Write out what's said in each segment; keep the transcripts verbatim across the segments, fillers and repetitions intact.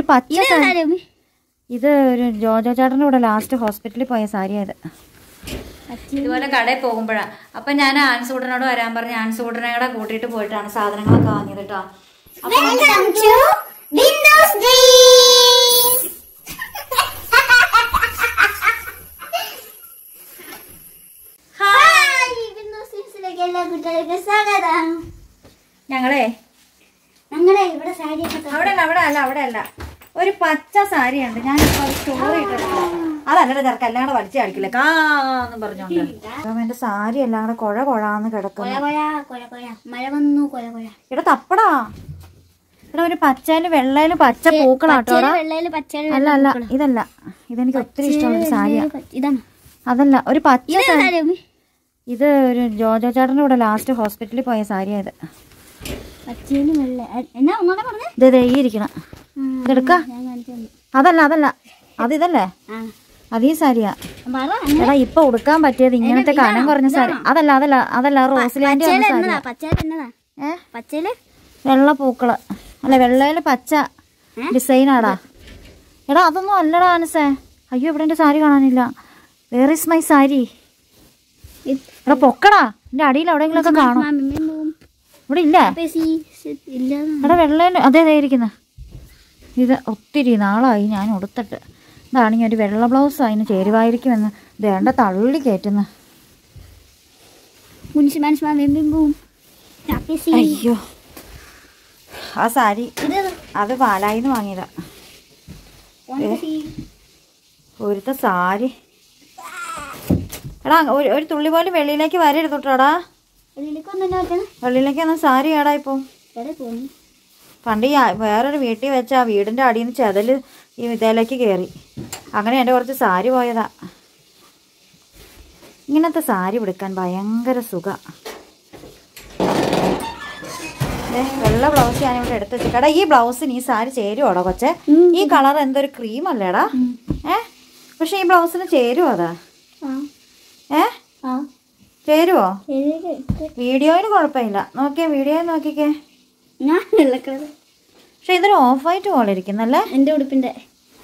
ഒരു പച്ച ഇത് ഒരു ജോജോ ചേട്ടൻ്റെ കൂടെ ലാസ്റ്റ് ഹോസ്പിറ്റലിൽ പോയ സാരിയായത്. ഇതുപോലെ കടയിൽ പോകുമ്പോഴാണ്. അപ്പം ഞാൻ ആൻസൂട്ടനോട് വരാൻ പറഞ്ഞ് ആൻസൂട്ടനെ കൂടെ കൂട്ടിയിട്ട് പോയിട്ടാണ് സാധനങ്ങളൊക്കെ വാങ്ങിയത് കേട്ടോ. ഞങ്ങളെ ഞങ്ങളെ ഇവിടെ സാരി അവിടെ അല്ല അവിടെ അല്ല അവിടെ അല്ല ഒരു പച്ച സാരിയുണ്ട്. ഞാനിപ്പോ അത് സ്റ്റോറി ഇട്ടിട്ടുണ്ട്. അതല്ലടെ ചെറുക്ക എല്ലാം കൂടെ വലിച്ചു അടിക്കില്ല കാന്നും പറഞ്ഞോണ്ട് എന്റെ സാരി എല്ലാം കൂടെ കൊഴ കൊഴാന്ന് കിടക്കുന്നു. ഇവിടെ തപ്പടാ ഇവിടെ ഒരു പച്ചയില് വെള്ളയില് പച്ച പൂക്കളാട്ടോടാ. അല്ല അല്ല ഇതല്ല, ഇതെനിക്ക് ഒത്തിരി ഇഷ്ടമുള്ള സാരിയാ. അതല്ല ഒരു പച്ച ഇത് ഒരു ജോജോ ചേട്ടൻ്റെ കൂടെ ലാസ്റ്റ് ഹോസ്പിറ്റലിൽ പോയ സാരിയായത്. ഇത് ഈ ഇരിക്കണം ഇതെടുക്ക. അതല്ല അതല്ല അത് ഇതല്ലേ, അത് ഈ സാരിയാ. എടാ ഇപ്പൊ ഉടുക്കാൻ പറ്റിയത് ഇങ്ങനത്തെ കനം കുറഞ്ഞ സാരി. അതല്ല അതല്ല അതല്ല റോസിലാൻഡ് ഏ വെള്ള പൂക്കള് അല്ല വെള്ളയില് പച്ച ഡിസൈനാടാ. എടാ അതൊന്നും അല്ലടാ ആനസേ. അയ്യോ ഇവിടെ എന്റെ സാരി കാണാനില്ല. Where is my sari? എടാ പൊക്കടാ, എന്റെ അടിയിൽ എവിടെയെങ്കിലും ഒക്കെ കാണും. ഇവിടെ ഇല്ല എടാ വെള്ളയില് അതേ ഇരിക്കുന്ന. ഇത് ഒത്തിരി നാളായി ഞാൻ ഉടുത്തിട്ട്. ഇതാണെങ്കിൽ ഒരു വെള്ള ബ്ലൗസ് അതിന് ചേരുവായിരിക്കുമെന്ന് വേണ്ട തള്ളി കയറ്റുന്നു. അയ്യോ ആ സാരി അത് പാലായിന്ന് വാങ്ങിയതാ. ഒരുത്ത സാരി എടാ ഒരു തുള്ളി പോലും വെളിയിലേക്ക് വരരുത് തൊട്ടാടാ. വെളിയിലേക്ക് വന്ന സാരി ഏടാ ഇപ്പൊ. പണ്ട് ഈ വേറൊരു വീട്ടിൽ വെച്ച ആ വീടിന്റെ അടിയിൽ നിന്ന് ചെതല് ഈ ഇതിലേക്ക് കയറി. അങ്ങനെ എൻ്റെ കുറച്ച് സാരി പോയതാ. ഇങ്ങനത്തെ സാരി ഉടുക്കാൻ ഭയങ്കര സുഖ. വെള്ള ബ്ലൗസ് ഞാനിവിടെ എടുത്ത് വെച്ചേക്കടാ. ഈ ബ്ലൗസിന് ഈ സാരി ചേരുവാടോ കൊച്ചെ? ഈ കളർ എന്തൊരു ക്രീം അല്ലേടാ? ഏ പക്ഷെ ഈ ബ്ലൗസിന് ചേരുവോ അതാ? ഏ ചേരുവോ? വീഡിയോയില് കുഴപ്പമില്ല. നോക്കിയേ വീഡിയോയിൽ നോക്കിക്കേ. പക്ഷെ ഇതൊരു ഓഫ് വൈറ്റ് പോലെ ഇരിക്കുന്നല്ലേ എന്റെ ഉടുപ്പിന്റെ.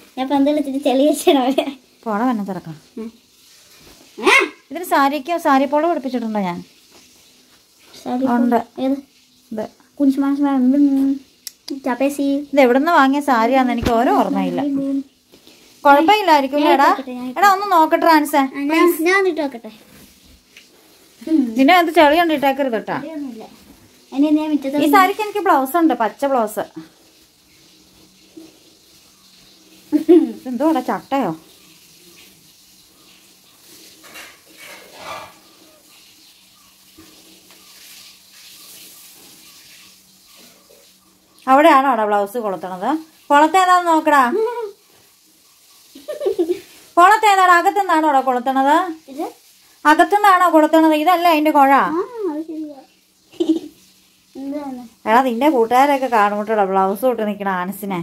പോണ വന്നെ തിറക്കാം. ഇതിന് സാരിക്കോ സാരി പോളോ പഠിപ്പിച്ചിട്ടുണ്ടോ ഞാൻ? ഉണ്ട്. ഇത് എവിടുന്ന് വാങ്ങിയ സാരിയാന്ന് എനിക്ക് ഓരോ ഓർമ്മയില്ല. കുഴപ്പമില്ലായിരിക്കും എടാ. എടാ ഒന്ന് നോക്കട്ടെ ആൻസേ. നിന്നെ അത് ചെളി കണ്ടിട്ടേക്കരുത് കേട്ടാ. ഈ സാരിക്ക് എനിക്ക് ബ്ലൗസ് ഉണ്ട്, പച്ച ബ്ലൗസ്. എന്തോടാ ചട്ടയോ? അവിടെയാണോ അവിടെ ബ്ലൗസ് കൊളുത്തണത്? കൊളത്തേതാന്ന് നോക്കടാ. കൊളത്തേതാടാ? അകത്തുനിന്നാണോ അവിടെ കൊളുത്തണത്? അകത്തുനിന്നാണോ കൊളുത്തണത്? ഇതല്ല അതിന്റെ കുഴ. എടാ നിന്റെ കൂട്ടുകാരൊക്കെ കാണൂട്ടോടാ ബ്ലൗസ് തൊട്ട് നിക്കണ ആനസിനെ.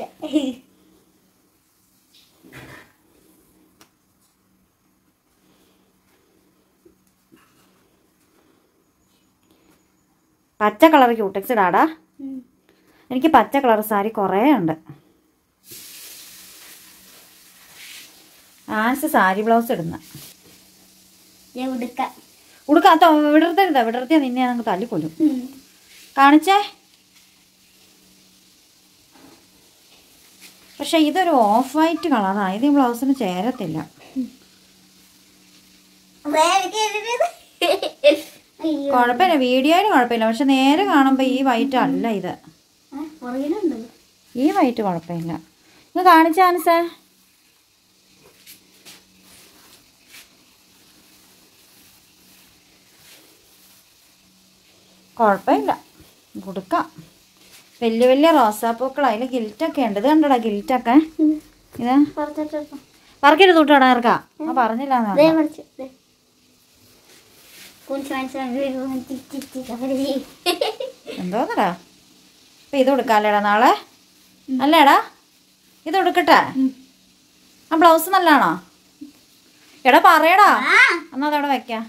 പച്ച കളർ ക്യൂടെക്സ് ഇടാടാ. എനിക്ക് പച്ച കളർ സാരി കുറേ ഉണ്ട്. ആൻസ് സാരി ബ്ലൗസ് ഇടുന്ന ഉടുക്കാത്ത വിടർത്തരുതാ. വിടർത്തിയാ നിന്നെ നമുക്ക് തല്ലിക്കൊല്ലും. കാണിച്ചേ. പക്ഷെ ഇതൊരു ഓഫ് വൈറ്റ് കളറാണ്. ഇത് ഈ ബ്ലൗസിന് ചേരത്തില്ല. കുഴപ്പമില്ല, വീഡിയോയിൽ കുഴപ്പമില്ല. പക്ഷെ നേരെ കാണുമ്പോ ഈ വൈറ്റ് അല്ല ഇത്. ഈ വൈറ്റ് കുഴപ്പമില്ല. ഇത് കാണിച്ച ആൻസേ. കുഴപ്പമില്ല, കൊടുക്കാം. വലിയ വലിയ റോസാപ്പൂക്കൾ അതിൽ ഗിൽറ്റൊക്കെ ഉണ്ട്. ഇത് കണ്ടോടാ ഗിൽറ്റൊക്കെ. ഇത് പറക്കരുത് തൊട്ടാടാ ഇറക്കാം. ആ പറഞ്ഞില്ല എന്തോന്നടാ. അപ്പൊ ഇത് കൊടുക്കാല്ലേടാ നാളെ? അല്ലേടാ ഇത് കൊടുക്കട്ടെ? ആ ബ്ലൗസ് നല്ലതാണോ? എടാ പറയടാ. എന്നാ അതവിടെ വെക്കാം.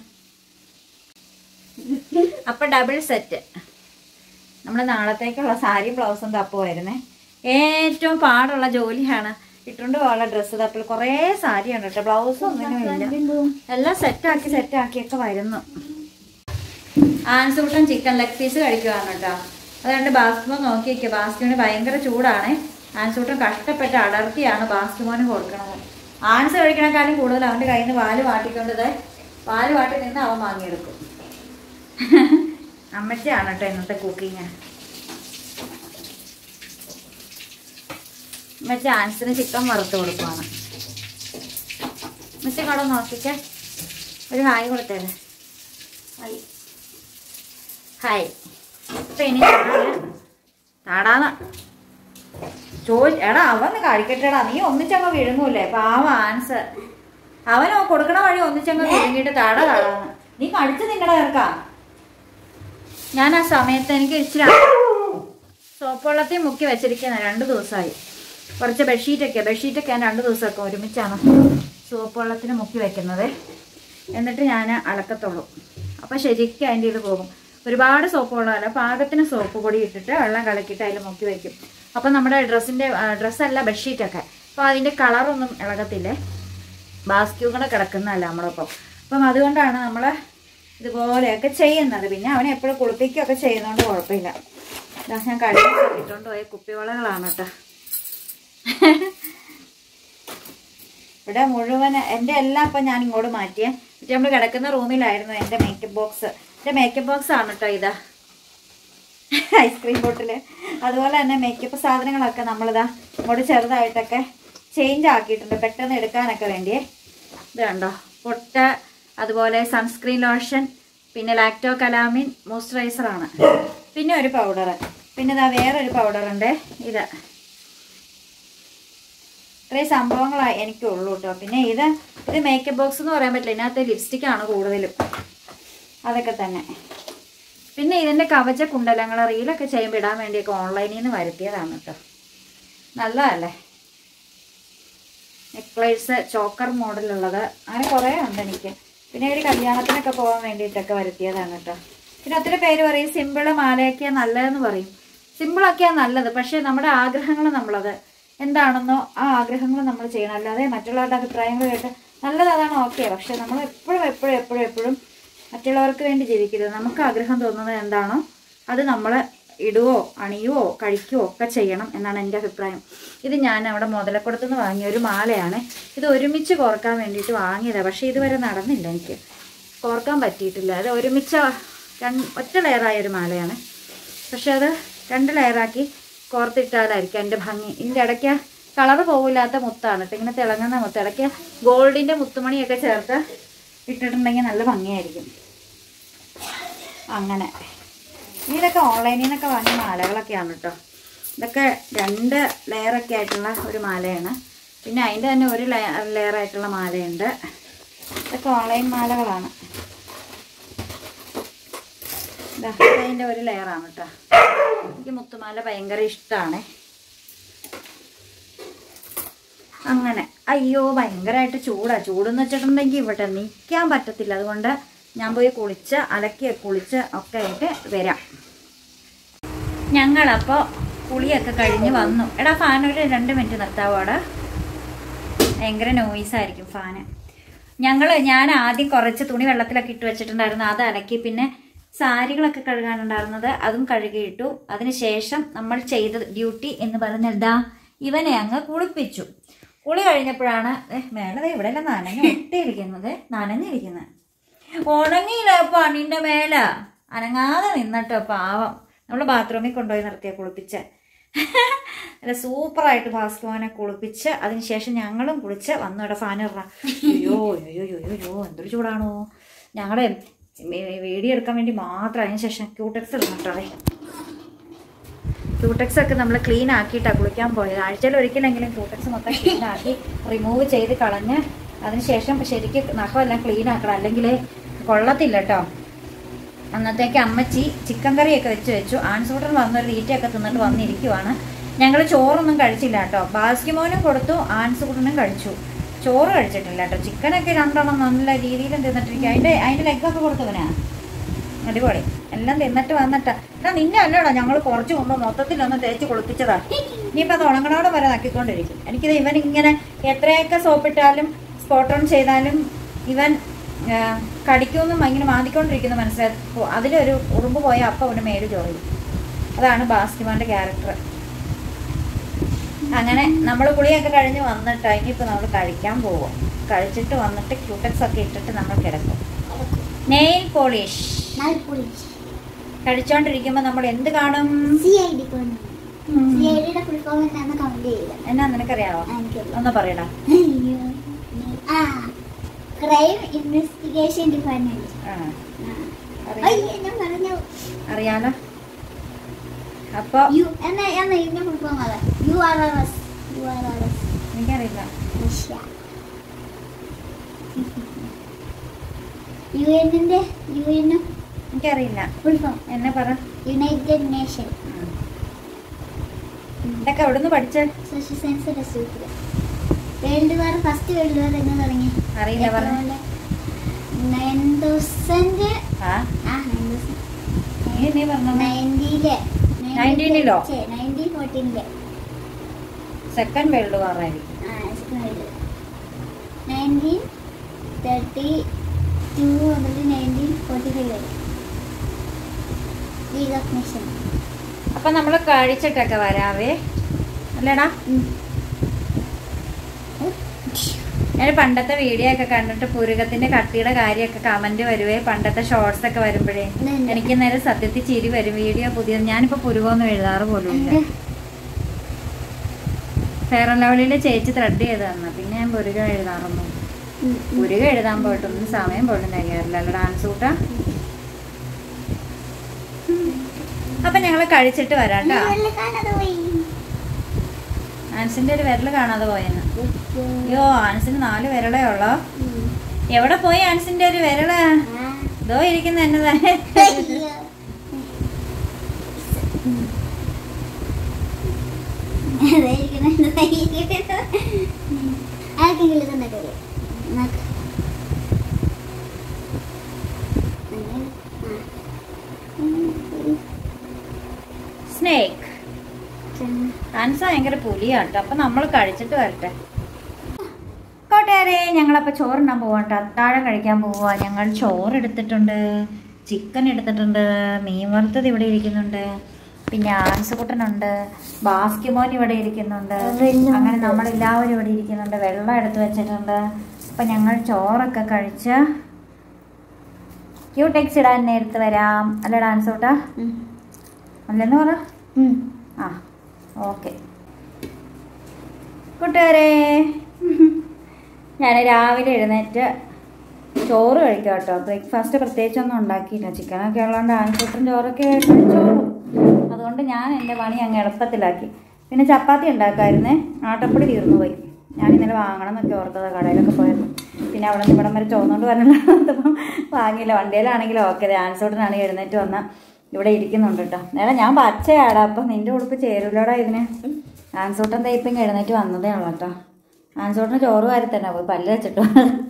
അപ്പൊ ഡബിൾ സെറ്റ്. നമ്മുടെ നാളത്തേക്കുള്ള സാരി ബ്ലൗസും തപ്പുമായിരുന്നേ. ഏറ്റവും പാടുള്ള ജോലിയാണ് ഇട്ടുകൊണ്ട് പോകാനുള്ള ഡ്രസ്സ് തപ്പിൽ. കുറേ സാരിയാണ് കേട്ടോ, ബ്ലൗസും ഒന്നിനുമില്ല. എല്ലാം സെറ്റാക്കി സെറ്റാക്കിയൊക്കെ വരുന്നു. ആൻസൂട്ടൻ ചിക്കൻ ലെഗ് പീസ് കഴിക്കുവാണ് കേട്ടോ. അതുകൊണ്ട് ബാസ്കുമോൻ നോക്കി വയ്ക്കുക. ബാസ്കുവിന് ഭയങ്കര ചൂടാണ്. ആൻസൂട്ടൻ കഷ്ടപ്പെട്ട് അടർത്തിയാണ് ബാസ്കുമോന് കൊടുക്കണത്. ആൻസ് കഴിക്കണേക്കാളും കൂടുതൽ അവൻ്റെ കയ്യിൽ നിന്ന് പാല് വാട്ടിക്കൊണ്ടത് പാല് വാട്ടി നിന്ന് അവൻ വാങ്ങിയെടുക്കും. അമ്മച്ചിയാണ് കേട്ടോ ഇന്നത്തെ കുക്കിങ്. അമ്മച്ചി ആൻസിന് ചിക്കൻ വറുത്ത് കൊടുക്കുവാണ്. അമ്മച്ചി കട നോക്കിക്കേ, ഒരു ഹായ് കൊടുത്തേരെ. Hi hi. അപ്പം ഇനി താടാന്ന് ചോദി എടാ അവന്ന് കഴിക്കട്ടെടാ, നീ ഒന്നിച്ചങ്ങ് വിഴുങ്ങൂല്ലേ പാവ ആൻസ്. അവനോ കൊടുക്കണ വഴി ഒന്നിച്ചങ്ങ് വിഴുങ്ങിയിട്ട് താട താടാന്ന്. നീ കടിച്ച് നിങ്ങളുടെ ചേർക്കാം. ഞാൻ ആ സമയത്ത് എനിക്ക് ഇച്ചിരി സോപ്പ് വെള്ളത്തിൽ മുക്കി വെച്ചിരിക്കുന്ന രണ്ട് ദിവസമായി. കുറച്ച് ബെഡ്ഷീറ്റൊക്കെ ബെഡ്ഷീറ്റൊക്കെ ഞാൻ രണ്ട് ദിവസമൊക്കെ ഒരുമിച്ചാണ് സോപ്പ് വെള്ളത്തിന് മുക്കി വെക്കുന്നത്. എന്നിട്ട് ഞാൻ അലക്കത്തുള്ളൂ. അപ്പം ശരിക്കും അതിൻ്റെ ഇത് പോകും. ഒരുപാട് സോപ്പ് വെള്ളമല്ല, പാകത്തിന് സോപ്പ് പൊടി ഇട്ടിട്ട് വെള്ളം കലക്കിയിട്ട് അതിൽ മുക്കി വയ്ക്കും. അപ്പം നമ്മുടെ ഡ്രസ്സിൻ്റെ ഡ്രസ്സല്ല ബെഡ്ഷീറ്റൊക്കെ അപ്പോൾ അതിൻ്റെ കളറൊന്നും ഇളകത്തില്ലേ. ബാസ്ക്യൂ കൂടെ കിടക്കുന്നതല്ല നമ്മളൊപ്പം. അപ്പം അതുകൊണ്ടാണ് നമ്മൾ ഇതുപോലെയൊക്കെ ചെയ്യുന്നത്. പിന്നെ അവനെ എപ്പോഴും കുളിപ്പിക്കുകയൊക്കെ ചെയ്യുന്നതുകൊണ്ട് കുഴപ്പമില്ല. ഞാൻ കഴുകി ഇട്ടുകൊണ്ട് പോയ കുപ്പിവളകളാണ് കേട്ടോ. ഇവിടെ മുഴുവൻ എൻ്റെ എല്ലാം ഇപ്പം ഞാൻ ഇങ്ങോട്ട് മാറ്റിയേ. എന്നിട്ട് നമ്മൾ കിടക്കുന്ന റൂമിലായിരുന്നു എൻ്റെ മേക്കപ്പ് ബോക്സ്. എൻ്റെ മേക്കപ്പ് ബോക്സ് ആണ് കേട്ടോ ഇതാ, ഐസ്ക്രീം ബോട്ടിൽ. അതുപോലെ തന്നെ മേക്കപ്പ് സാധനങ്ങളൊക്കെ നമ്മളിതാ ഇങ്ങോട്ട് ചെറുതായിട്ടൊക്കെ ചേഞ്ച് ആക്കിയിട്ടുണ്ട് പെട്ടെന്ന് എടുക്കാനൊക്കെ വേണ്ടിയേ. ഇത് കണ്ടോ, പൊട്ട്, അതുപോലെ സൺസ്ക്രീൻ ലോഷൻ, പിന്നെ ലാക്ടോ കലാമിൻ മോയ്സ്ചറൈസറാണ്, പിന്നെ ഒരു പൗഡർ, പിന്നെ ഇതാ വേറൊരു പൗഡറുണ്ട്. ഇത് ഇത്രയും സംഭവങ്ങളാണ് എനിക്കുള്ളൂ കേട്ടോ. പിന്നെ ഇത് ഇത് മേക്കപ്പ് ബോക്സ് എന്ന് പറയാൻ പറ്റില്ല, ഇതിനകത്ത് ലിപ്സ്റ്റിക്കാണ് കൂടുതലും. അതൊക്കെ തന്നെ. പിന്നെ ഇതിൻ്റെ കവച കുണ്ടലങ്ങൾ റീലൊക്കെ ചെയ്യുമ്പോൾ ഇടാൻ വേണ്ടിയൊക്കെ ഓൺലൈനിൽ നിന്ന് വരുത്തിയതാണ് കേട്ടോ. നല്ലതല്ലേ. നെക്ലേസ് ചോക്കർ മോഡലുള്ളത് അങ്ങനെ കുറേ ഉണ്ട് എനിക്ക്. പിന്നെ ഒരു കല്യാണത്തിനൊക്കെ പോകാൻ വേണ്ടിയിട്ടൊക്കെ വരുത്തിയതാണ് കേട്ടോ. പിന്നെ ഒത്തിരി പേര് പറയും സിമ്പിള് മാലയൊക്കെയാണ് നല്ലതെന്ന് പറയും. സിമ്പിളൊക്കെയാണ് നല്ലത്, പക്ഷേ നമ്മുടെ ആഗ്രഹങ്ങൾ നമ്മളത് എന്താണെന്നോ ആ ആഗ്രഹങ്ങൾ നമ്മൾ ചെയ്യണം. അല്ലാതെ മറ്റുള്ളവരുടെ അഭിപ്രായങ്ങൾ കേട്ട് നല്ലത് അതാണ് ഓക്കെ, പക്ഷെ നമ്മൾ എപ്പോഴും എപ്പോഴും എപ്പോഴും എപ്പോഴും മറ്റുള്ളവർക്ക് വേണ്ടി ജീവിക്കരുത്. നമുക്ക് ആഗ്രഹം തോന്നുന്നത് എന്താണോ അത് നമ്മൾ ഇടുവോ അണിയുവോ കഴിക്കുവോ ഒക്കെ ചെയ്യണം എന്നാണ് എൻ്റെ അഭിപ്രായം. ഇത് ഞാൻ അവിടെ മുതലക്കുടത്തുനിന്ന് വാങ്ങിയ ഒരു മാലയാണ്. ഇത് ഒരുമിച്ച് കോർക്കാൻ വേണ്ടിയിട്ട് വാങ്ങിയതാണ്, പക്ഷേ ഇതുവരെ നടന്നില്ല, എനിക്ക് കോർക്കാൻ പറ്റിയിട്ടില്ല. അത് ഒരുമിച്ച് ഒറ്റ ലെയറായൊരു മാലയാണ്, പക്ഷെ അത് രണ്ട് ലെയറാക്കി കോർത്തിട്ടാലായിരിക്കും എൻ്റെ ഭംഗി. ഇതിൻ്റെ ഇടയ്ക്ക് കളറ് പോകില്ലാത്ത മുത്താണ് കേട്ടോ, ഇങ്ങനെ തിളങ്ങുന്ന മുത്ത്. ഇടയ്ക്ക് ഗോൾഡിൻ്റെ മുത്തുമണിയൊക്കെ ചേർത്ത് ഇട്ടിട്ടുണ്ടെങ്കിൽ നല്ല ഭംഗിയായിരിക്കും. അങ്ങനെ ഇതൊക്കെ ഓൺലൈനിൽ നിന്നൊക്കെ വാങ്ങിയ മാലകളൊക്കെയാണ് കേട്ടോ. ഇതൊക്കെ രണ്ട് ലെയറൊക്കെ ആയിട്ടുള്ള ഒരു മാലയാണ്. പിന്നെ അതിൻ്റെ തന്നെ ഒരു ലെയറായിട്ടുള്ള മാലയുണ്ട്. ഇതൊക്കെ ഓൺലൈൻ മാലകളാണ്. അതിൻ്റെ ഒരു ലെയറാണ് കേട്ടോ. എനിക്ക് മുത്തുമാല ഭയങ്കര ഇഷ്ടമാണ്. അങ്ങനെ അയ്യോ ഭയങ്കരമായിട്ട് ചൂടാണ്. ചൂടെന്ന് വെച്ചിട്ടുണ്ടെങ്കിൽ ഇവിടെ നിൽക്കാൻ പറ്റത്തില്ല. അതുകൊണ്ട് ഞാൻ പോയി കുളിച്ച് അലക്കി കുളിച്ച് ഒക്കെ ആയിട്ട് വരാം. ഞങ്ങളപ്പോൾ കുളിയൊക്കെ കഴിഞ്ഞ് വന്നു. എടാ ഫാൻ ഒരു രണ്ട് മിനിറ്റ് നിർത്താവോ? അവിടെ ഭയങ്കര നോയ്സായിരിക്കും ഫാന്. ഞങ്ങൾ ഞാൻ ആദ്യം കുറച്ച് തുണി വെള്ളത്തിലൊക്കെ ഇട്ട് വെച്ചിട്ടുണ്ടായിരുന്നു, അത് അലക്കി. പിന്നെ സാരികളൊക്കെ കഴുകാനുണ്ടായിരുന്നത് അതും കഴുകിയിട്ടു. അതിനുശേഷം നമ്മൾ ചെയ്ത ഡ്യൂട്ടി എന്ന് പറഞ്ഞാ ഇവനെ അങ്ങ് കുളിപ്പിച്ചു. കുളി കഴിഞ്ഞപ്പോഴാണ് മേലെ ഇവിടെ എല്ലാം നനഞ്ഞ് ഒട്ടിയിരിക്കുന്നത്, നനഞ്ഞിരിക്കുന്നത്. ഉണങ്ങിയില്ല പണിൻ്റെ മേല അനങ്ങാതെ നിന്നിട്ടോ പാവം. നമ്മൾ ബാത്റൂമിൽ കൊണ്ടുപോയി നിർത്തിയാൽ കുളിപ്പിച്ച് നല്ല സൂപ്പറായിട്ട് ഭാസ്കരനെ കുളിപ്പിച്ച് അതിനുശേഷം ഞങ്ങളും കുളിച്ച് വന്നിവിടെ ഫാനിറ. അയ്യോ അയ്യോ അയ്യോ അയ്യോ എന്തൊരു ചൂടാണോ. ഞങ്ങളെ വീഡിയോ എടുക്കാൻ വേണ്ടി മാത്രം അതിന് ശേഷം ക്യൂടെക്സ് ഇടുന്നുണ്ടേ. ക്യൂടെക്സ് ഒക്കെ നമ്മൾ ക്ലീൻ ആക്കിയിട്ടാണ് കുളിക്കാൻ പോയത്. ആഴ്ചയിൽ ഒരിക്കലെങ്കിലും ക്യൂടെക്സ് മൊത്തം ക്ലീൻ ആക്കി റിമൂവ് ചെയ്ത് കളഞ്ഞ് അതിനുശേഷം ശരിക്കും നഖമെല്ലാം ക്ലീൻ ആക്കണം, അല്ലെങ്കിൽ കൊള്ളത്തില്ല കേട്ടോ. അന്നത്തേക്ക് അമ്മച്ചി ചിക്കൻ കറിയൊക്കെ വെച്ച് വെച്ചു. ആൺസൂട്ടൻ വന്നൊരു തീറ്റയൊക്കെ തിന്നിട്ട് വന്നിരിക്കുവാണ്. ഞങ്ങൾ ചോറൊന്നും കഴിച്ചില്ല കേട്ടോ. ബാസ്കിമോനും കൊടുത്തു, ആൺസൂട്ടനും കഴിച്ചു. ചോറ് കഴിച്ചിട്ടില്ല കേട്ടോ. ചിക്കനൊക്കെ രണ്ടെണ്ണം നല്ല രീതിയിലും തിന്നിട്ടിരിക്കുക. അതിൻ്റെ അതിൻ്റെ ലെഗൊക്കെ കൊടുത്തവനാ അടിപൊളി. എല്ലാം തിന്നിട്ട് വന്നിട്ടാ. എന്നാ നിന്നെ അല്ലടാ ഞങ്ങൾ കുറച്ച് മുമ്പ് മൊത്തത്തിലൊന്ന് തേച്ച് കുളിപ്പിച്ചതാ. ഇനിയിപ്പോൾ അത് ഉണങ്ങണോടെ വരെ നക്കിക്കൊണ്ടിരിക്കും. എനിക്കിത് ഇവൻ ഇങ്ങനെ എത്രയൊക്കെ സോപ്പിട്ടാലും സ്പോട്ട് ഓൺ ചെയ്താലും ഇവൻ കടിക്കുമെന്നും ഇങ്ങനെ മാന്തിക്കൊണ്ടിരിക്കുന്നു മനസ്സിലായി. അതിലൊരു ഉറുമ്പ് പോയാൽ അപ്പം അവന് മേല് ചോറിയും. അതാണ് ബാസ്റ്റിമാൻ്റെ ക്യാരക്ടർ. അങ്ങനെ നമ്മൾ കുളിയൊക്കെ കഴിഞ്ഞ് വന്നിട്ട് ഇനിയിപ്പോൾ നമ്മൾ കഴിക്കാൻ പോവും. കഴിച്ചിട്ട് വന്നിട്ട് ക്യൂടെക്സ് ഒക്കെ ഇട്ടിട്ട് നമ്മൾ കിടക്കും. നെയിൽ പോളിഷ് കഴിച്ചോണ്ടിരിക്കുമ്പോൾ നമ്മൾ എന്ത് കാണും? എന്നാ നിനക്കറിയാവോ? ഒന്ന് പറയടാ. Crime investigation department. അറിയാലോ. അപ്പൊ എനിക്കറിയില്ല. യു എന്നിന്റെ യു എന്നും എനിക്കറിയില്ല. എന്നെ പറ. United Nation. ഇതൊക്കെ എവിടുന്ന് പഠിച്ചേ? Social science test. World War first World War എന്ന് തുടങ്ങി അറിയില്ല. പറഞ്ഞു നയൻ തൗസൻഡ് നയൻറ്റീനിലോ നയൻറ്റീൻ ഫോർട്ടീനിലെ സെക്കൻഡ് വേൾഡ് വാർ ആയിരിക്കും. നയൻറ്റീൻ തേർട്ടി ടു മുതൽ നയൻറ്റീൻ ഫോർട്ടി ഫൈവ് വരെ ലീഗ് ഓഫ് നേഷൻ. അപ്പൊ നമ്മൾ കഴിച്ചിട്ടൊക്കെ വരാവേ അല്ലേടാ. ഞാൻ പണ്ടത്തെ വീഡിയോ ഒക്കെ കണ്ടിട്ട് പുരുകത്തിന്റെ കട്ടിയുടെ കാര്യമൊക്കെ കമന്റ് വരുവേ. പണ്ടത്തെ ഷോർട്സ് ഒക്കെ വരുമ്പോഴേ എനിക്ക് നേരെ സത്യത്തിൽ ചിരി വരും. വീഡിയോ പുതിയത്. ഞാനിപ്പോ പുരുകമൊന്നും എഴുതാറ് പോലും ഇല്ല. ഫെയർ ആൻഡ് ലവ്ലിയിലെ ചേച്ചി ത്രെഡ് ചെയ്ത് തന്ന പിന്നെ ഞാൻ പുരുക എഴുതാറൊന്നും. പുരുക എഴുതാൻ പോയിട്ടൊന്നും സമയം പോലും തികയാറില്ല. അല്ല ഡാൻസ് കൂട്ടാ. അപ്പൊ ഞങ്ങള് കഴിച്ചിട്ട് വരാട്ടോ. ആൻസിന്റെ ഒരു വിരല് കാണാതെ പോയെന്ന്. അയ്യോ, ആൻസിന് നാല് വിരളേ ഉള്ളോ? എവിടെ പോയി ആൻസിന്റെ ഒരു വിരള്? ഇതോ ഇരിക്കുന്ന എന്നതാ. സ്നേക്ക്. ആൻസ ഭയങ്കര പുലിയാട്ടോ. അപ്പൊ നമ്മൾ കഴിച്ചിട്ട് വരട്ടെ. കോട്ടയാരെ, ഞങ്ങളപ്പോൾ ചോറുണ്ടാൻ പോവാട്ടോ. അത്താഴം കഴിക്കാൻ പോവാ. ഞങ്ങൾ ചോറ് എടുത്തിട്ടുണ്ട്, ചിക്കൻ എടുത്തിട്ടുണ്ട്, മീൻ വറുത്തത് ഇവിടെ ഇരിക്കുന്നുണ്ട്, പിന്നെ ആൻസുകുട്ടനുണ്ട്, ബാസ്കിമോൻ ഇവിടെ ഇരിക്കുന്നുണ്ട്. അങ്ങനെ നമ്മളെല്ലാവരും ഇവിടെ ഇരിക്കുന്നുണ്ട്. വെള്ളം എടുത്ത് വെച്ചിട്ടുണ്ട്. അപ്പം ഞങ്ങൾ ചോറൊക്കെ കഴിച്ച് ക്യൂടെക്സ് ഇടാൻ നേരത്ത് വരാം. അല്ല ഡാൻസൂട്ടാ? അല്ലെന്ന് പറ. ആ ഓക്കെ കൂട്ടുകാരെ, ഞാൻ രാവിലെ എഴുന്നേറ്റ് ചോറ് കഴിക്കാം കേട്ടോ. ബ്രേക്ക്ഫാസ്റ്റ് പ്രത്യേകിച്ചൊന്നും ഉണ്ടാക്കിയില്ല. ചിക്കനൊക്കെ ഉള്ളതുകൊണ്ട് ആൻസൂട്ടൻ ചോറൊക്കെ കഴിച്ചോളും. അതുകൊണ്ട് ഞാൻ എൻ്റെ പണി അങ്ങ് എളുപ്പത്തിലാക്കി. പിന്നെ ചപ്പാത്തി ഉണ്ടാക്കാമായിരുന്നേ. ആട്ടപ്പൊടി തീർന്നു പോയി. ഞാൻ ഇന്നലെ വാങ്ങണം എന്നൊക്കെ ഓർത്തത് കടയിലൊക്കെ പോയപ്പോൾ. പിന്നെ അവിടെ നിന്ന് ഇവിടം വരെ ചോന്നുകൊണ്ട് പറഞ്ഞിട്ടപ്പം വാങ്ങിയില്ല. വണ്ടിയിലാണെങ്കിലും ഓക്കെ. ആൻസൂട്ടനാണെങ്കിൽ എഴുന്നേറ്റ് വന്നാൽ ഇവിടെ ഇരിക്കുന്നുണ്ട് കേട്ടോ. നേരെ ഞാൻ പച്ചയാടാ. അപ്പം നിൻ്റെ ഉടുപ്പ് ചേരൂലോടാ ഇതിന്. ആൻസൂട്ടൻ തയ്പ്പിങ് എഴുന്നേറ്റ് വന്നതേ ഉള്ളൂ കേട്ടോ. ആൻസൂട്ടന് ചോറ് വാരി തന്നെ പോയി പല്ല് വെച്ചിട്ടോ.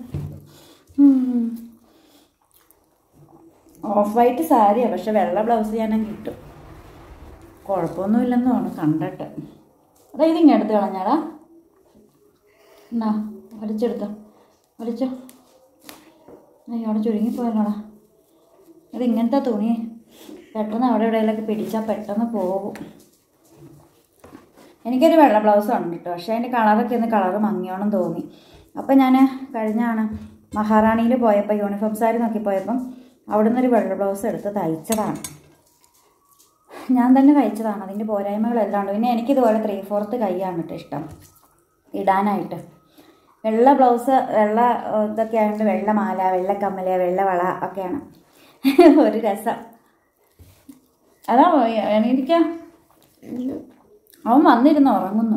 ഓഫ് വൈറ്റ് സാരിയാണ്, പക്ഷെ വെള്ള ബ്ലൗസ് ഞാനും കിട്ടും. കുഴപ്പമൊന്നുമില്ലെന്ന് തോന്നുന്നു കണ്ടിട്ട്. അതാ ഇതിങ്ങനെ എടുത്ത് കളഞ്ഞാടാ. എന്നാ വലിച്ചെടുത്തോ, വലിച്ചോ. അയ്യോ അവിടെ ചുരുങ്ങിപ്പോയല്ലോടാ. അത് ഇങ്ങനത്തെ തുണി പെട്ടെന്ന് അവിടെ എവിടെയെങ്കിലൊക്കെ പിടിച്ചാൽ പെട്ടെന്ന് പോകും. എനിക്കൊരു വെള്ള ബ്ലൗസ് ഉണ്ട് കേട്ടോ. പക്ഷേ അതിൻ്റെ കളറൊക്കെ ഒന്ന് കളറ് മങ്ങിയോണം തോന്നി. അപ്പം ഞാൻ കഴിഞ്ഞാണ് മഹാറാണിയിൽ പോയപ്പോൾ യൂണിഫോം സാരി നോക്കിപ്പോയപ്പം അവിടെ നിന്നൊരു വെള്ള ബ്ലൗസ് എടുത്ത് തയ്ച്ചതാണ്. ഞാൻ തന്നെ തയ്ച്ചതാണ്. അതിൻ്റെ പോരായ്മകളെല്ലാം ഉണ്ട്. പിന്നെ എനിക്കിതുപോലെ ത്രീ ഫോർത്ത് കൈയാണ് കേട്ടോ ഇഷ്ടം ഇടാനായിട്ട്. വെള്ള ബ്ലൗസ് വെള്ള ഇതൊക്കെ ആയതുകൊണ്ട് വെള്ള മാല, വെള്ള കമ്മല്, വെള്ള വള ഒക്കെയാണ് ഒരു രസം. അതാ എണീറ്റിക്കാം. അവൻ വന്നിരുന്ന് ഉറങ്ങുന്നു.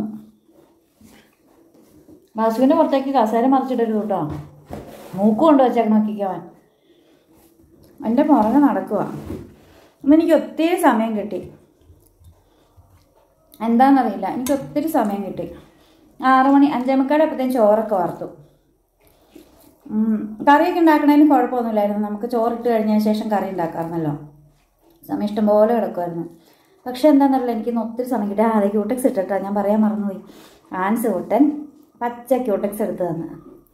ബാസുവിൻ്റെ പുറത്തേക്ക് കസേര മറിച്ചിട്ടൊരു കേട്ടോ. മൂക്ക് കൊണ്ട് വെച്ചേക്ക് നോക്കിക്കവൻ. എൻ്റെ പുറകെ നടക്കുക. ഇന്നെനിക്ക് ഒത്തിരി സമയം കിട്ടി. എന്താണെന്നറിയില്ല, എനിക്ക് ഒത്തിരി സമയം കിട്ടി. ആറു മണി അഞ്ചേ മുക്കാടെ അപ്പോഴത്തേക്കും ചോറൊക്കെ വറുത്തു. കറിയൊക്കെ ഉണ്ടാക്കണതിന് കുഴപ്പമൊന്നുമില്ലായിരുന്നു. നമുക്ക് ചോറിട്ട് കഴിഞ്ഞതിന് ശേഷം കറി ഉണ്ടാക്കാറുണ്ടല്ലോ, സമയം ഇഷ്ടം പോലെ കിടക്കുമായിരുന്നു. പക്ഷെ എന്താണെന്നറിയില്ല, എനിക്കിന്ന് ഒത്തിരി സമയം കിട്ടുക. ആദ്യം ക്യൂടെക്സ് ഇട്ടിട്ടാ, ഞാൻ പറയാൻ മറന്നുപോയി. ആൻസ് കൂട്ടൻ പച്ച ക്യൂടെക്സ് എടുത്ത് തന്ന്.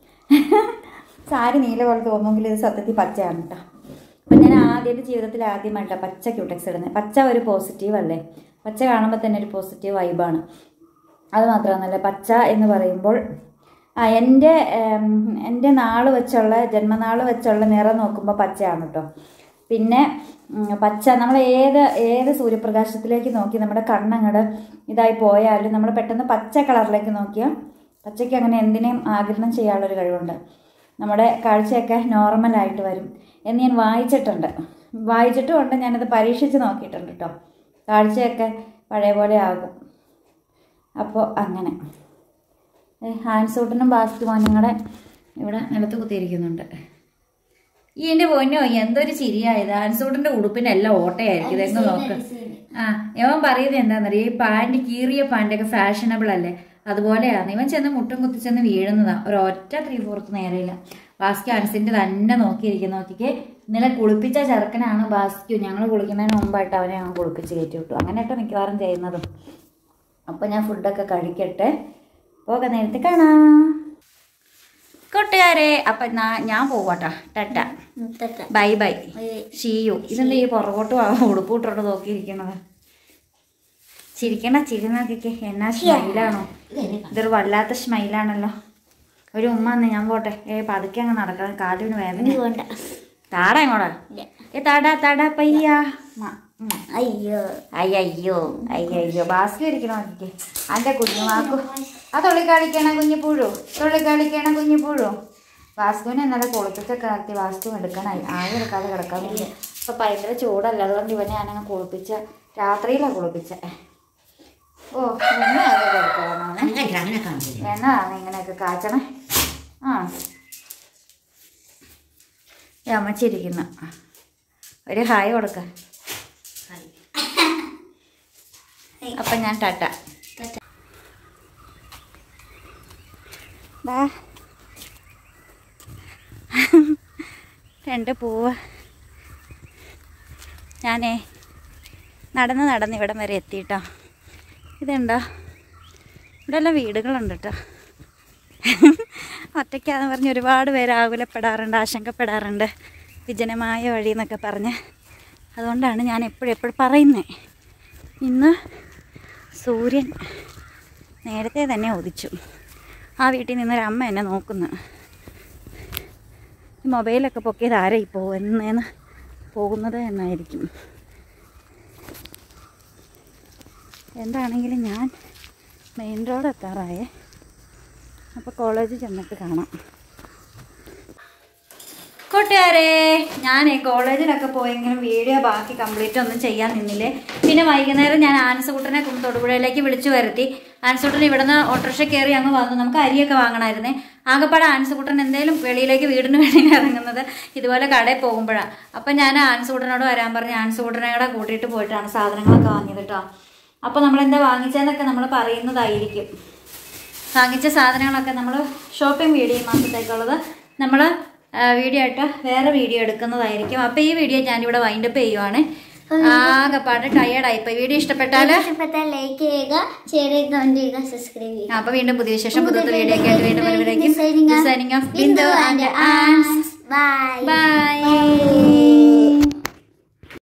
സാരി നീല പോലെ തോന്നുമെങ്കിൽ ഇത് സത്യത്തിൽ പച്ചയാണ് കേട്ടോ. അപ്പം ഞാൻ ആദ്യമായിട്ട് ജീവിതത്തിൽ ആദ്യമായിട്ടാണ് പച്ച ക്യൂടെക്സ് ഇടുന്നത്. പച്ച ഒരു പോസിറ്റീവ് അല്ലേ, പച്ച കാണുമ്പോൾ തന്നെ ഒരു പോസിറ്റീവ് വൈബാണ്. അത് മാത്രമല്ല, പച്ച എന്ന് പറയുമ്പോൾ ആ എൻ്റെ എൻ്റെ നാൾ വെച്ചുള്ള ജന്മനാൾ വെച്ചുള്ള നിറം നോക്കുമ്പോൾ പച്ചയാണ് കേട്ടോ. പിന്നെ പച്ച നമ്മൾ ഏത് ഏത് സൂര്യപ്രകാശത്തിലേക്ക് നോക്കി നമ്മുടെ കണ്ണങ്ങട് ഇതായി പോയാലും നമ്മൾ പെട്ടെന്ന് പച്ച കളറിലേക്ക് നോക്കിയാൽ പച്ചയ്ക്ക് അങ്ങനെ എന്തിനേയും ആഗിരണം ചെയ്യാനുള്ളൊരു കഴിവുണ്ട്. നമ്മുടെ കാഴ്ചയൊക്കെ നോർമലായിട്ട് വരും എന്ന് ഞാൻ വായിച്ചിട്ടുണ്ട് വായിച്ചിട്ടുമുണ്ട് ഞാനത് പരീക്ഷിച്ച് നോക്കിയിട്ടുണ്ട് കേട്ടോ. കാഴ്ചയൊക്കെ പഴയ പോലെ ആകും. അപ്പോൾ അങ്ങനെ ഹാൻസൂട്ടനും ബാസ്കറ്റ് മോനുങ്ങളെ ഇവിടെ നിലത്ത് കുത്തിയിരിക്കുന്നുണ്ട്. ഈ എൻ്റെ പൊന്നോ എന്തൊരു ചിരിയായത്. ഹാൻസൂട്ടൻ്റെ ഉടുപ്പിൻ്റെ എല്ലാം ഓട്ടയായിരിക്കും. ഇതെങ്ങ് നോക്ക്. ആ ഇവൻ പറയുന്നത് എന്താണെന്നറിയാം, ഈ പാൻറ് കീറിയ പാൻറ്റൊക്കെ ഫാഷനബിൾ അല്ലേ, അതുപോലെയാണ്. ഇവൻ ചെന്ന് മുട്ടും കുത്തിച്ചെന്ന് വീഴുന്നതാണ്. ഒരൊറ്റ ത്രീ ഫോർത്ത് നേരെയില്ല. ബാസ്ക്യു ഹാൻസിൻ്റെ തന്നെ നോക്കിയിരിക്കും. നോക്കിക്ക് ഇന്നലെ കുളിപ്പിച്ച ചെറുക്കനാണ് ബാസ്ക്യു. ഞങ്ങൾ കുളിക്കുന്നതിന് മുമ്പായിട്ട് അവനെ ഞങ്ങൾ കുളിപ്പിച്ച് കയറ്റി വിട്ടു. അങ്ങനെയൊക്കെ മിക്കവാറും ചെയ്യുന്നതും. അപ്പോൾ ഞാൻ ഫുഡൊക്കെ കഴിക്കട്ടെ, പോകാൻ നേരത്തെ കാണാം കൂട്ടുകാരെ. അപ്പം ഞാൻ പോവാട്ടാ. ടട്ട ബൈ ബൈ ഷീയു. ഇതെന്താ ഈ പുറകോട്ട് ഉടുപ്പിട്ടോട്ട് നോക്കിയിരിക്കണത്? ചിരിക്കണ ചിരി നോക്കിക്കേ. എന്നാ സ്മൈലാണോ? ഇതൊരു വല്ലാത്ത സ്മൈലാണല്ലോ. ഒരു ഉമ്മ എന്ന് ഞാൻ പോട്ടെ. ഏ പതുക്കെ അങ്ങ് നടക്കണം, കാലിന് വേദന. താട എങ്ങോടാ? ഏ താടാ താടാ പയ്യാ. അയ്യോ അയ്യോ അയ്യോ ബാസ്കറ്റ് ഇരിക്കണോ നോക്കിക്കേ. അതിൻ്റെ കുഞ്ഞു വാക്കു ആ തൊള്ളി കളിക്കണ കുഞ്ഞു പുഴു, തൊള്ളി കളിക്കണ കുഞ്ഞു പുഴു. വാസ്തുവിനെ എന്നാലും കുളിപ്പിച്ചൊക്കെ ആക്കി വാസ്തു എടുക്കാനായി. ആകെ എടുക്കാതെ കിടക്കാൻ വേണ്ടി. ഇപ്പം ഭയങ്കര ചൂടല്ല, അതുകൊണ്ട് ഇവനെ ഞാനങ്ങ് കുളിപ്പിച്ച. രാത്രിയിലാണ് കുളിപ്പിച്ച. ഓ എണ്ണയൊക്കെ കൊടുക്കണം, എണ്ണയാണ് ഇങ്ങനെയൊക്കെ കാച്ചണേ. ആ അമ്മച്ചിരിക്കുന്നു. ഒരു ഹായ് കൊടുക്ക. അപ്പം ഞാൻ ടാറ്റ. രണ്ട് പൂവ് ഞാനേ നടന്ന് നടന്ന് ഇവിടം വരെ എത്തിയിട്ടോ. ഇതുണ്ടോ, ഇവിടെ എല്ലാം വീടുകളുണ്ട് കേട്ടോ. ഒറ്റയ്ക്കാന്ന് പറഞ്ഞ് ഒരുപാട് പേര് ആകുലപ്പെടാറുണ്ട്, ആശങ്കപ്പെടാറുണ്ട്, വിജനമായ വഴി എന്നൊക്കെ പറഞ്ഞ്. അതുകൊണ്ടാണ് ഞാൻ എപ്പോഴും എപ്പോഴും പറയുന്നത്. ഇന്ന് സൂര്യൻ നേരത്തെ തന്നെ ഉദിച്ചു. ആ വീട്ടിൽ നിന്നൊരമ്മ എന്നെ നോക്കുന്നു. ഈ മൊബൈലൊക്കെ പൊക്കിയത് ആരായി പോകുന്നതെന്ന് പോകുന്നത് എന്നായിരിക്കും. എന്താണെങ്കിലും ഞാൻ മെയിൻ റോഡ് എത്താറായേ. അപ്പോൾ കോളേജിൽ ചെന്നിട്ട് കാണാം കൂട്ടുകാരെ. ഞാൻ കോളേജിലൊക്കെ പോയെങ്കിലും വീഡിയോ ബാക്കി കംപ്ലീറ്റ് ഒന്നും ചെയ്യാൻ നിന്നില്ലേ. പിന്നെ വൈകുന്നേരം ഞാൻ ആൻസുകുട്ടനെ തൊടുപുഴയിലേക്ക് വിളിച്ചു വരുത്തി. ആൻസുകുട്ടൻ ഇവിടുന്ന് ഓട്ടോറിക്ഷ കയറി അങ്ങ് വന്നു. നമുക്ക് അരിയൊക്കെ വാങ്ങണമായിരുന്നേ. ആകെപ്പാടെ ആൻസുകുട്ടൻ എന്തെങ്കിലും വെളിയിലേക്ക് വീടിന് വെളിയിൽ ഇറങ്ങുന്നത് ഇതുപോലെ കടയിൽ പോകുമ്പോഴാണ്. അപ്പം ഞാൻ ആൻസുകുട്ടനോട് വരാൻ പറഞ്ഞ് ആൻസുകുട്ടനെ കൂടെ കൂട്ടിയിട്ട് പോയിട്ടാണ് സാധനങ്ങളൊക്കെ വാങ്ങിയത് കേട്ടോ. അപ്പോൾ നമ്മളെന്താ വാങ്ങിച്ചതെന്നൊക്കെ നമ്മൾ പറയുന്നതായിരിക്കും. വാങ്ങിച്ച സാധനങ്ങളൊക്കെ നമ്മൾ ഷോപ്പിംഗ് വീഡിയോ മാസത്തേക്കുള്ളത് നമ്മൾ വീഡിയോ ആയിട്ട് വേറെ വീഡിയോ എടുക്കുന്നതായിരിക്കും. അപ്പോൾ ഈ വീഡിയോ ഞാനിവിടെ വൈൻഡപ്പ് ചെയ്യുവാണ്. ആകെപ്പാട് ടയേർഡായിപ്പോൾ. വീഡിയോ ഇഷ്ടപ്പെട്ടാൽ ലൈക്ക് ചെയ്യുക, ഷെയർ ചെയ്യുക, കമന്റ് ചെയ്യുക, സബ്സ്ക്രൈബ് ചെയ്യുക. അപ്പോൾ വീണ്ടും പുതിയ വിശേഷം പുതിയ വീഡിയോ ഒക്കെ ആയിട്ട് വീണ്ടും വരുമ്പോഴേക്കും സൈനിങ് ഓഫ് ബിന്ദു ആൻഡ് ആൻസ്. Bye by.